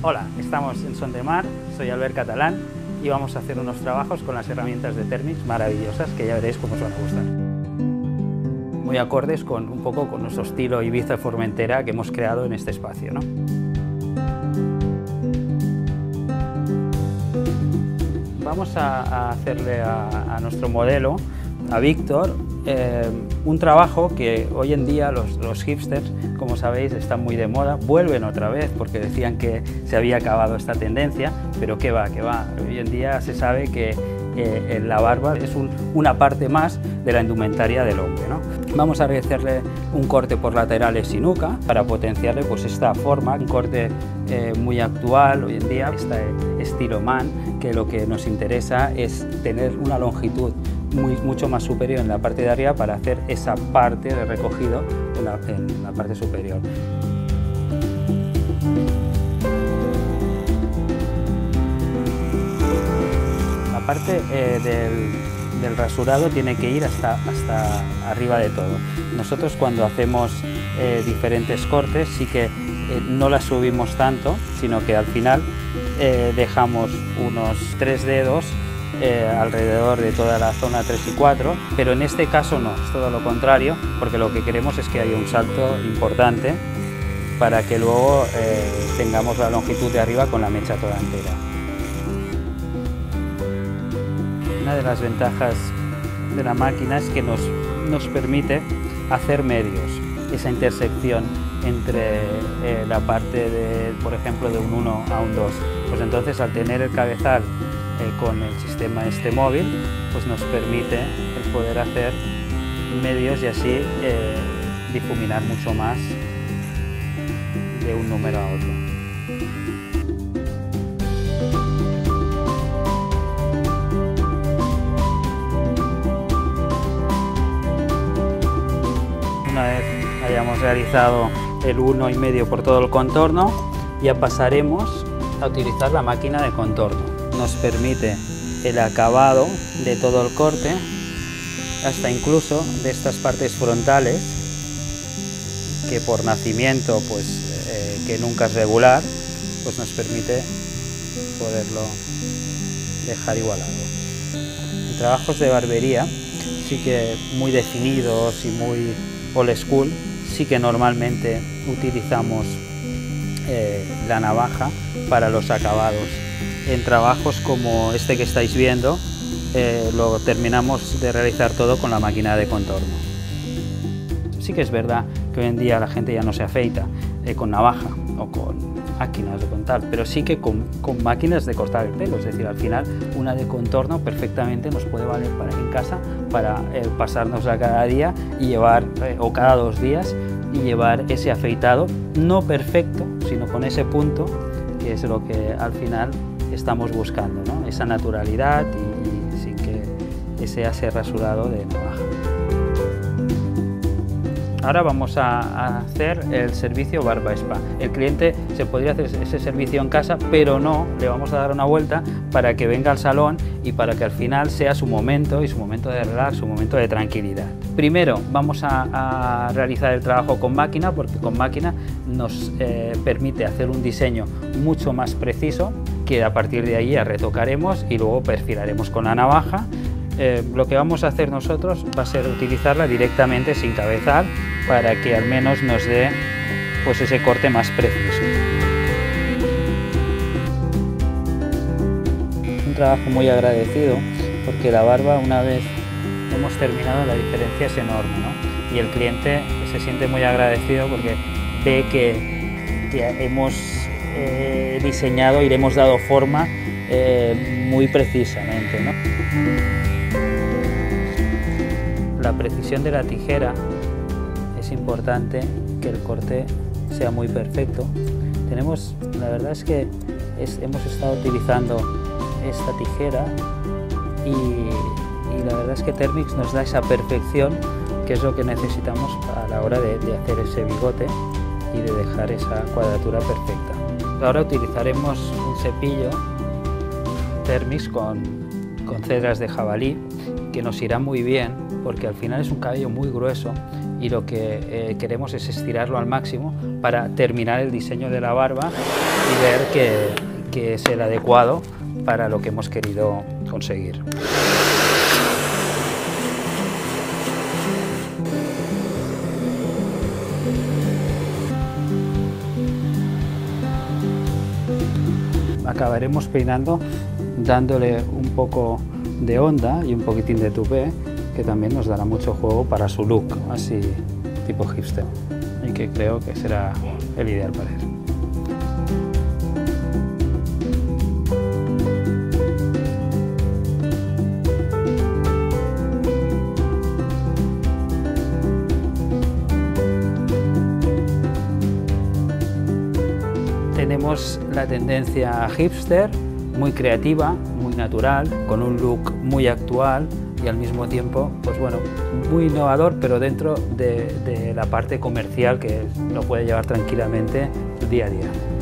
Hola, estamos en Son de Mar, soy Albert Catalán y vamos a hacer unos trabajos con las herramientas de Thermix maravillosas que ya veréis cómo os van a gustar. Muy acordes con un poco con nuestro estilo Ibiza Formentera que hemos creado en este espacio, ¿no? Vamos a hacerle a nuestro modelo, a Víctor, un trabajo que hoy en día los hipsters, como sabéis, están muy de moda, vuelven otra vez porque decían que se había acabado esta tendencia, pero que va. Hoy en día se sabe que la barba es una parte más de la indumentaria del hombre, ¿no? Vamos a hacerle un corte por laterales sin nuca para potenciarle pues esta forma, un corte muy actual hoy en día, este estilo man, que lo que nos interesa es tener una longitud mucho más superior en la parte de arriba para hacer esa parte de recogido en la parte superior. La parte del rasurado tiene que ir hasta arriba de todo. Nosotros cuando hacemos diferentes cortes sí que no las subimos tanto, sino que al final dejamos unos 3 dedos alrededor de toda la zona 3 y 4, pero en este caso no, es todo lo contrario, porque lo que queremos es que haya un salto importante para que luego tengamos la longitud de arriba con la mecha toda entera. Una de las ventajas de la máquina es que nos permite hacer medios, esa intersección entre la parte por ejemplo, de un 1 a un 2. Pues entonces al tener el cabezal con el sistema móvil, pues nos permite el poder hacer medios y así difuminar mucho más de un número a otro. Una vez hayamos realizado el 1,5 por todo el contorno, ya pasaremos a utilizar la máquina de contorno. Nos permite el acabado de todo el corte, hasta incluso de estas partes frontales, que por nacimiento pues, que nunca es regular, pues nos permite poderlo dejar igualado. En trabajos de barbería, sí que muy definidos y muy old school, sí que normalmente utilizamos la navaja para los acabados. En trabajos como este que estáis viendo, lo terminamos de realizar todo con la máquina de contorno. Sí que es verdad que hoy en día la gente ya no se afeita con navaja o con máquinas o con tal, pero sí que con máquinas de cortar el pelo, es decir, al final una de contorno perfectamente nos puede valer para en casa para pasárnosla cada día y llevar, o cada 2 días, y llevar ese afeitado, no perfecto, sino con ese punto, que es lo que al final estamos buscando, ¿no? Esa naturalidad y sin que sea ese rasurado de navaja. Ahora vamos a hacer el servicio barba spa. El cliente se podría hacer ese servicio en casa, pero no, le vamos a dar una vuelta para que venga al salón y para que al final sea su momento y su momento de relax, su momento de tranquilidad. Primero vamos a realizar el trabajo con máquina, porque con máquina nos permite hacer un diseño mucho más preciso, que a partir de ahí ya retocaremos y luego perfilaremos con la navaja. Lo que vamos a hacer nosotros va a ser utilizarla directamente sin cabezal para que al menos nos dé pues, ese corte más preciso. Un trabajo muy agradecido porque la barba, una vez hemos terminado, la diferencia es enorme, ¿no? Y el cliente se siente muy agradecido porque ve que hemos diseñado y le hemos dado forma muy precisamente, ¿no? La precisión de la tijera es importante, que el corte sea muy perfecto. La verdad es que hemos estado utilizando esta tijera y la verdad es que Thermix nos da esa perfección, que es lo que necesitamos a la hora de hacer ese bigote y de dejar esa cuadratura perfecta. Ahora utilizaremos un cepillo Thermix con cedras de jabalí, que nos irá muy bien porque al final es un cabello muy grueso y lo que queremos es estirarlo al máximo para terminar el diseño de la barba y ver que es el adecuado para lo que hemos querido conseguir. Acabaremos peinando dándole un poco de onda y un poquitín de tupé, que también nos dará mucho juego para su look, así tipo hipster, y que creo que será el ideal para él. Tenemos la tendencia hipster, muy creativa, muy natural, con un look muy actual y al mismo tiempo, pues bueno, muy innovador, pero dentro de la parte comercial que lo puede llevar tranquilamente día a día.